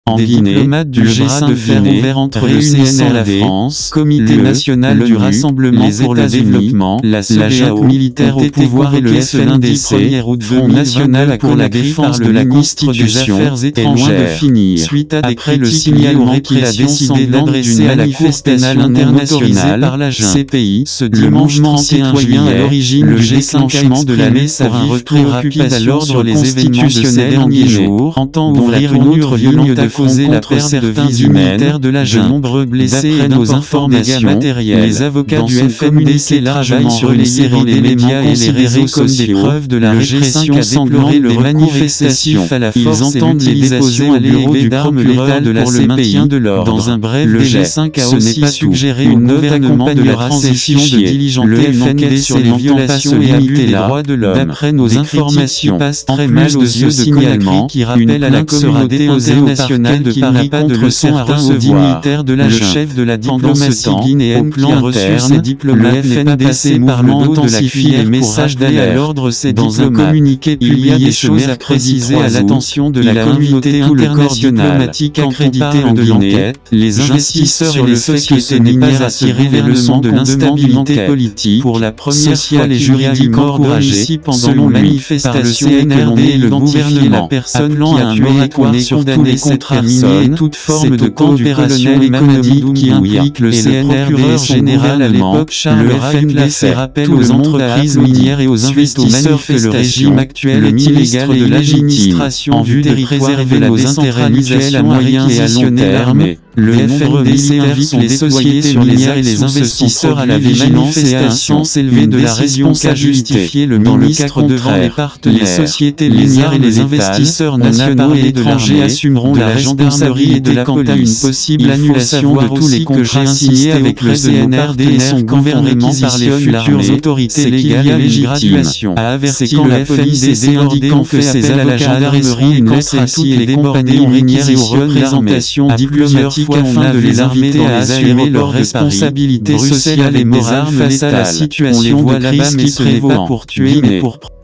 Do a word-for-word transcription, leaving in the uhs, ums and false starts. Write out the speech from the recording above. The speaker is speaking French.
En Des Guinée, diplomates du le G bras cinq de fer Guinée, ouvert entre le réunissant C N R D, la France, Comité le, national du l'ONU, rassemblement les pour le États-Unis, développement, la la junte militaire au pouvoir et le F N D C, Front national pour la défense de la Constitution, est loin de finir. Suite à des Après le critiques liées aux signalement qu'il a répressions décidé sanglantes d'adresser d'une à la Cour manifestation pénale non autorisée internationale par la junte. C P I, Ce le dimanche mouvement trente et un citoyen juillet, à l'origine le du G cinq a déclenchement de la exprimé messe sa pour un vive retour rapide à préoccupation l'ordre sur les les événements de ces constitutionnels en derniers Guinée, jours, entend dont la ouvrir une tournure autre violente ligne a de causé front la contre perte de certains vies humaines, dignitaires de la de junte. nombreux blessés D'après et nos d'importants dégâts informations, matériels. les avocats Dans du son F M D C communiqué travaillent largement sur une relayé série dans les d'éléments médias et les considérés réseaux comme des sociaux. preuves de la Le G cinq répression a sanglante déploré des le recours manifestations excessif à la Ils force et entendent les l'utilisation déposer au bureau allégée du d'armes procureur létales de la pour le C P I. maintien de l'ordre. Dans un bref Le délai, G cinq a ce n'est aussi pas suggéré tout. au Une note gouvernement de leur accompagnera ces cession de fichiers. diligenter Le une F N D enquête C sur les n'entend pas violations se et abus limiter des là. droits de l'homme. D'après nos Des informations, critiques passent en très plus mal aux de yeux ce de signalement, Conakry qui une rappelle à la plainte sera communauté déposée au internationale parquet qu'il qui n'aura parie pas de contre leçon à certains recevoir. dignitaires de la Le junte. chef de la Pendant ce diplomatie temps, guinéenne au qui plan a reçu interne, ses diplomates le n'est pas F N D C passé par le parlement dos de la intensifie cuillère les pour messages rappeler à d'alerte. l'ordre ses Dans un diplomates. communiqué Il y a publié des ce choses à mercredi préciser à trois août, l'attention de il la a communauté invité tout le corps internationale. diplomatique Quand on accrédité parle en de Guinée, l'enquête, les j'insiste investisseurs sur et les le fait que sociétés ce n'est minières pas à attirent tirer les leçons de l'instabilité politique. Pour la première sociale fois et qu'il y a eu juridique mort de encouragée, ici pendant selon une lui, manifestation par le et que l'on C N R D ait et le identifié gouvernement, la personne appelant qui à a un tué et moratoire qu'on ait sur tous condamné les cette contrats personne. miniers et toute forme C'est de au camp du coopération colonel économique Mamadi qui implique le et C N R D et procureur son général à gouvernement. l'époque Charles Le F N D C Raffet rappelle tout aux le monde a entreprises applaudi. minières et aux Suite aux investisseurs que le manifestations, régime actuel le est illégal ministre et de illégitime. l'administration En vue de préserver la nos intérêts mutuels à moyen et à long terme, le le F N D C invite les sociétés sur les minières et les actions se sont investisseurs à la produits, les vigilance et à un manifestations sens élevé une de la décision responsabilité. justifiée le Dans le ministre cas devant les contraire, partenaires, les sociétés les minières et armes les létales, investisseurs on a nationaux parlé et de étrangers l'armée, assumeront de la la gendarmerie et de la quant à une police. possible Il faut annulation savoir de tous les aussi que j'ai contrats insisté signés avec le auprès de C N nos R D et son partenaires gouvernement quand on par les réquisitionne futures l'armée, autorités c'est qu'il y légales a et une légitimes. graduation. A averti C'est quand le la F N D police C indiquant que ses appels à la avocats gendarmerie adresseront une lettre à toutes les compagnies minières et aux représentations diplomatiques afin de les inviter à assumer leurs responsabilités sociales et morales face à la situation de crise qui prévaut. Pour tuer mais pour